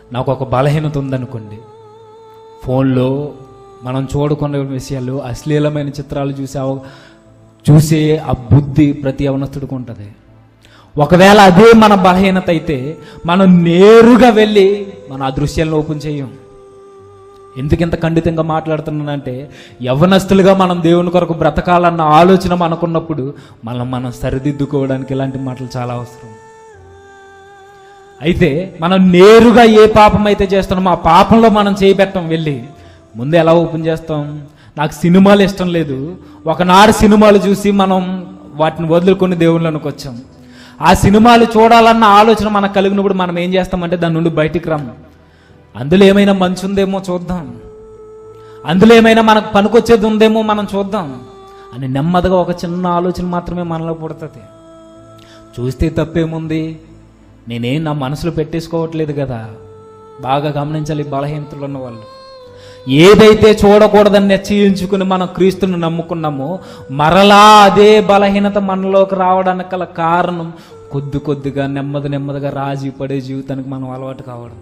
నాకు ఒక బలహీనత ఉందనుకోండి, ఫోన్లో మనం చూడకున్న విషయాలు, అశ్లీలమైన చిత్రాలు చూసే ఆ బుద్ధి ప్రతి యవనస్తుడికి ఉంటుంది. ఒకవేళ అదే మన బలహీనత అయితే మనం నేరుగా వెళ్ళి మన ఆ దృశ్యాలను ఓపెన్ చేయం. ఎందుకింత ఖండితంగా మాట్లాడుతున్నానంటే, యవ్వనస్తులుగా మనం దేవుని కొరకు బ్రతకాలన్న ఆలోచన మనకున్నప్పుడు మనం సరిదిద్దుకోవడానికి ఇలాంటి మాటలు చాలా అవసరం. అయితే మనం నేరుగా ఏ పాపం అయితే చేస్తున్నామో ఆ పాపంలో మనం చేయబెట్టం. వెళ్ళి ముందు ఎలా ఓపెన్ చేస్తాం? నాకు సినిమాలు ఇష్టం లేదు, ఒకనాడు సినిమాలు చూసి మనం వాటిని వదులుకొని దేవుళ్ళకి వచ్చాం. ఆ సినిమాలు చూడాలన్న ఆలోచన మనకు కలిగినప్పుడు మనం ఏం చేస్తామంటే దాని నుండి బయటికి రాము. అందులో ఏమైనా మంచి ఉందేమో చూద్దాం, అందులో ఏమైనా మనకు పనికొచ్చేది ఉందేమో మనం చూద్దాం అని నెమ్మదిగా ఒక చిన్న ఆలోచన మాత్రమే మనలో పుడుతుంది. చూస్తే తప్పేముంది, నేనేం నా మనసులో పెట్టేసుకోవట్లేదు కదా. బాగా గమనించాలి బలహీనతలు ఉన్న వాళ్ళు. ఏదైతే చూడకూడదని నిశ్చయించుకుని మనం క్రీస్తుని నమ్ముకున్నామో మరలా అదే బలహీనత మనలోకి రావడానికి గల కారణం కొద్దిగా నెమ్మదిగా రాజీ పడే జీవితానికి మనం అలవాటు కావడం.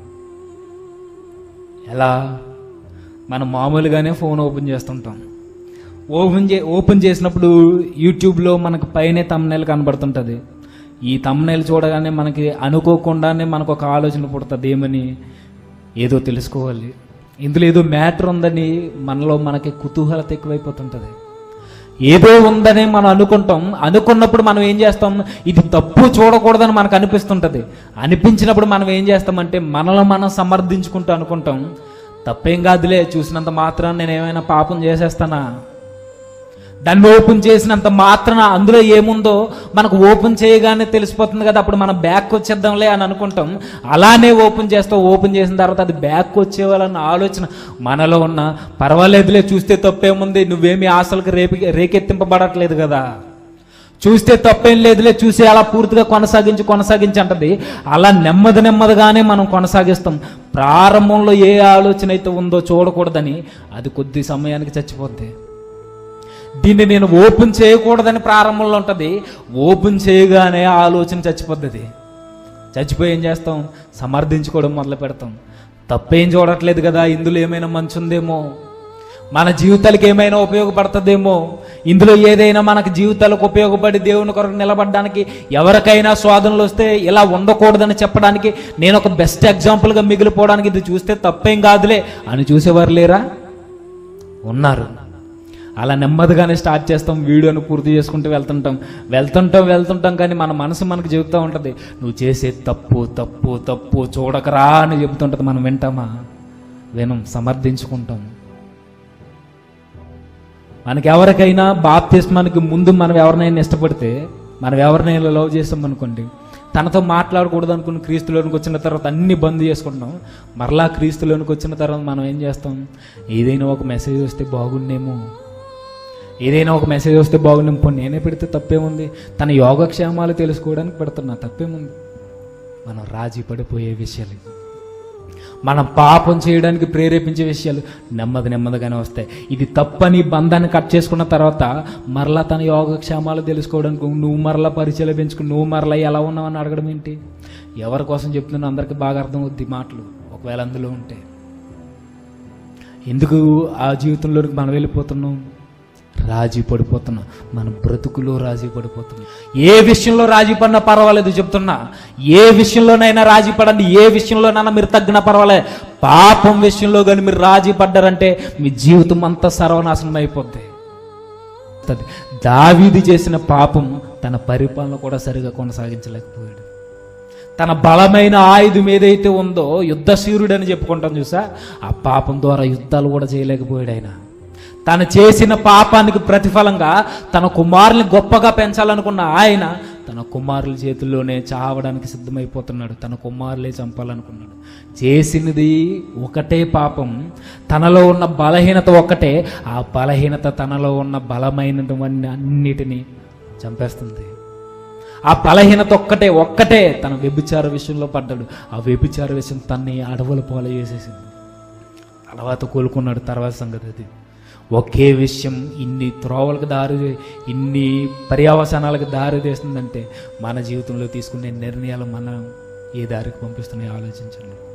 ఎలా? మనం మామూలుగానే ఫోన్ ఓపెన్ చేస్తుంటాం. ఓపెన్ చేసినప్పుడు యూట్యూబ్లో మనకు పైనే థంబ్నెయిల్ కనబడుతుంటుంది. ఈ థంబ్నెయిల్ చూడగానే మనకి అనుకోకుండానే మనకు ఒక ఆలోచన పుడుతుంది, ఏమని? ఏదో తెలుసుకోవాలి, ఇందులో ఏదో మ్యాటర్ ఉందని మనకి కుతూహలత ఎక్కువైపోతుంటుంది. ఏదో ఉందని మనం అనుకున్నప్పుడు మనం ఏం చేస్తాం? ఇది తప్పు, చూడకూడదని మనకు అనిపిస్తుంటుంది. అనిపించినప్పుడు మనం ఏం చేస్తామంటే మనలో మనం సమర్థించుకుంటూ అనుకుంటాం, తప్పేం కాదులే, చూసినంత మాత్రాన నేను ఏమైనా పాపం చేసేస్తానా, దాన్ని ఓపెన్ చేసినంత మాత్రాన అందులో ఏముందో మనకు ఓపెన్ చేయగానే తెలిసిపోతుంది కదా, అప్పుడు మనం బ్యాక్ వచ్చేద్దాంలే అని అనుకుంటాం. అలానే ఓపెన్ చేసిన తర్వాత అది బ్యాక్ వచ్చేవాళ్ళన్న ఆలోచన మనలో ఉన్న, పర్వాలేదులే చూస్తే తప్పేముంది, నువ్వేమీ ఆశలకు రేకెత్తింపబడట్లేదు కదా, చూస్తే తప్పేం లేదులే, చూసి అలా పూర్తిగా కొనసాగించి అంటది. అలా నెమ్మదిగానే మనం కొనసాగిస్తాం. ప్రారంభంలో ఏ ఆలోచన అయితే ఉందో చూడకూడదని, అది కొద్ది సమయానికి చచ్చిపోద్ది. దీన్ని నేను ఓపెన్ చేయకూడదని ప్రారంభంలో ఉంటుంది, ఓపెన్ చేయగానే ఆలోచన చచ్చిపోద్ది. చచ్చిపోయి ఏం చేస్తాం? సమర్థించుకోవడం మొదలు పెడతాం. తప్పేం చూడట్లేదు కదా, ఇందులో ఏమైనా మంచి ఉందేమో, మన జీవితాలకు ఏమైనా ఉపయోగపడుతుందేమో, ఇందులో ఏదైనా మనకు జీవితాలకు ఉపయోగపడి దేవుని కొరకు నిలబడడానికి, ఎవరికైనా శోధనలు వస్తే ఇలా ఉండకూడదని చెప్పడానికి నేను ఒక బెస్ట్ ఎగ్జాంపుల్గా మిగిలిపోవడానికి ఇది చూస్తే తప్పేం కాదులే అని చూసేవారు లేరా? ఉన్నారు. అలా నెమ్మదిగానే స్టార్ట్ చేస్తాం, వీడియోను పూర్తి చేసుకుంటూ వెళ్తుంటాం. కానీ మన మనసు మనకు చెబుతూ ఉంటుంది, నువ్వు చేసే తప్పు చూడకరా అని చెబుతుంటుంది. మనం వింటామా? వినం, సమర్థించుకుంటాం. మనకి ఎవరికైనా బాప్తిస్మానికి ముందు మనం ఎవరినైనా ఇష్టపడితే, మనం ఎవరినైనా లవ్ చేస్తాం అనుకోండి, తనతో మాట్లాడకూడదు అనుకుని క్రీస్తులోనికి వచ్చిన తర్వాత అన్ని బంద్ చేసుకుంటాం. మరలా క్రీస్తులోనికి వచ్చిన తర్వాత మనం ఏం చేస్తాం? ఏదైనా ఒక మెసేజ్ వస్తే బాగుండేమో, పోనీ నేనే పెడితే తప్పేముంది, తన యోగక్షేమాలు తెలుసుకోవడానికి పెడుతున్నా, తప్పేముంది? మనం రాజీ పడిపోయే విషయాలు, మనం పాపం చేయడానికి ప్రేరేపించే విషయాలు నెమ్మదిగానే వస్తాయి. ఇది తప్పని బంధాన్ని కట్ చేసుకున్న తర్వాత మరలా తన యోగక్షేమాలు తెలుసుకోవడానికి నువ్వు మరలా పరిచయాలు పెంచుకుని నువ్వు మరలా ఎలా ఉన్నావని అడగడం ఏంటి? ఎవరి కోసం చెప్తున్నా అందరికీ బాగా అర్థం అవుద్ది మాటలు, ఒకవేళ అందులో ఉంటే. ఎందుకు ఆ జీవితంలోకి మనం వెళ్ళిపోతున్నాం? రాజీ పడిపోతున్నాం, మన బ్రతుకులో రాజీ పడిపోతున్నాం. ఏ విషయంలో రాజీ పడినా పర్వాలేదు చెప్తున్నా, ఏ విషయంలోనైనా రాజీ పడండి, ఏ విషయంలోనైనా మీరు తగ్గినా పర్వాలేదు. పాపం విషయంలో కానీ మీరు రాజీ పడ్డారంటే మీ జీవితం అంతా సర్వనాశనం అయిపోద్ది. దావీదు చేసిన పాపం తన పరిపాలన కూడా సరిగా కొనసాగించలేకపోయాడు. తన బలమైన ఆయుధం ఏదైతే ఉందో, యుద్ధశూరుడు అని చెప్పుకుంటాం చూసా, ఆ పాపం ద్వారా యుద్ధాలు కూడా చేయలేకపోయాడు ఆయన. తను చేసిన పాపానికి ప్రతిఫలంగా తన కుమారుల్ని గొప్పగా పెంచాలనుకున్న ఆయన తన కుమారుల చేతుల్లోనే చావడానికి సిద్ధమైపోతున్నాడు. తన కుమారులే చంపాలనుకున్నాడు. చేసినది ఒకటే పాపం, తనలో ఉన్న బలహీనత ఒక్కటే. ఆ బలహీనత తనలో ఉన్న బలమైనటువంటి అన్నిటినీ చంపేస్తుంది. ఆ బలహీనత ఒక్కటే తన వ్యభిచార విషయంలో పడ్డాడు. ఆ వ్యభిచార విషయం తన్ని అడవుల పాలు చేసేసింది. తర్వాత కోలుకున్నాడు. తర్వాత సంగతి అది. ఒకే విషయం ఇన్ని త్రోవలకు ఇన్ని పర్యావసానాలకు దారి తీస్తుందంటే మన జీవితంలో తీసుకునే నిర్ణయాలు మనం ఏ దారికి పంపిస్తున్నాయో ఆలోచించండి.